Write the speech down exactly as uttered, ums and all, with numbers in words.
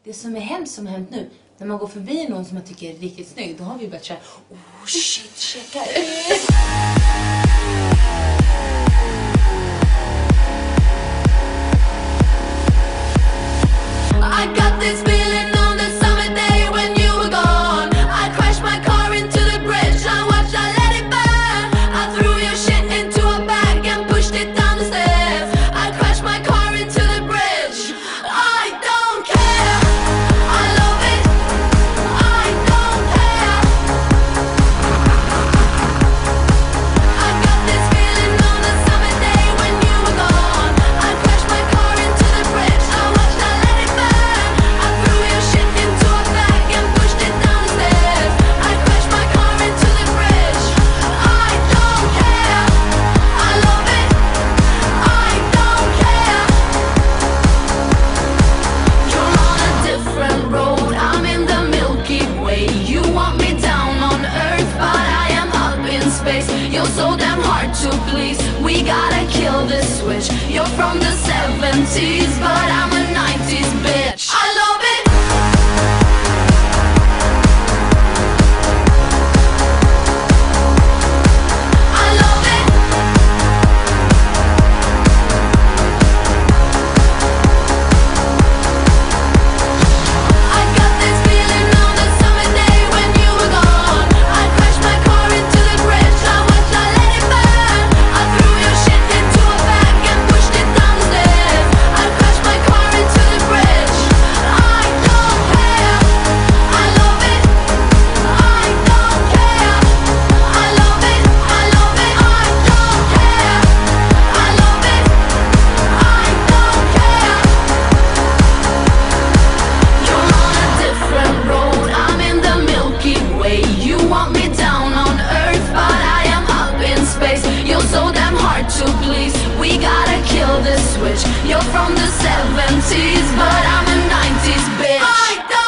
Det som är hemskt som har hänt nu, när man går förbi någon som man tycker är riktigt snygg, då har vi börjat säga, oh shit, checka ut! I got this feeling on the summer day when you were gone. I crashed my car into the bridge. I watched, I let it burn. I threw your shit into a bag and pushed it down the stairs. I crashed my car into the bridge. I don't care. I love it. I don't care. I got this feeling on the summer day when you were gone. I crashed my car into the bridge. I watched, I let it burn. I threw your shit into a bag and pushed it down the stairs. I crashed my car into the bridge. I don't care. I love it. I don't care. You're on a different road. I'm in the Milky Way. You want me down on Earth, but I am up in space. You're so damn hard to please. We gotta kill this switch. You're from the seventies, but I'm a nineties bitch. I love it. I love it. I got this feeling on the summer day when you were gone. I crashed my car into the bridge. I watched, I let it burn. I threw your shit into a bag and pushed it down the stairs. I crashed my car into the bridge. I don't care. I love it. I don't care. I love it. I love it. I don't care. I love it. I don't care. You're on a different road. I'm in the Milky Way. You want me down on Earth, but I am up in space. You're so damn hard to please. We gotta kill this switch. You're from the seventies, but I'm a nineties bitch. I don't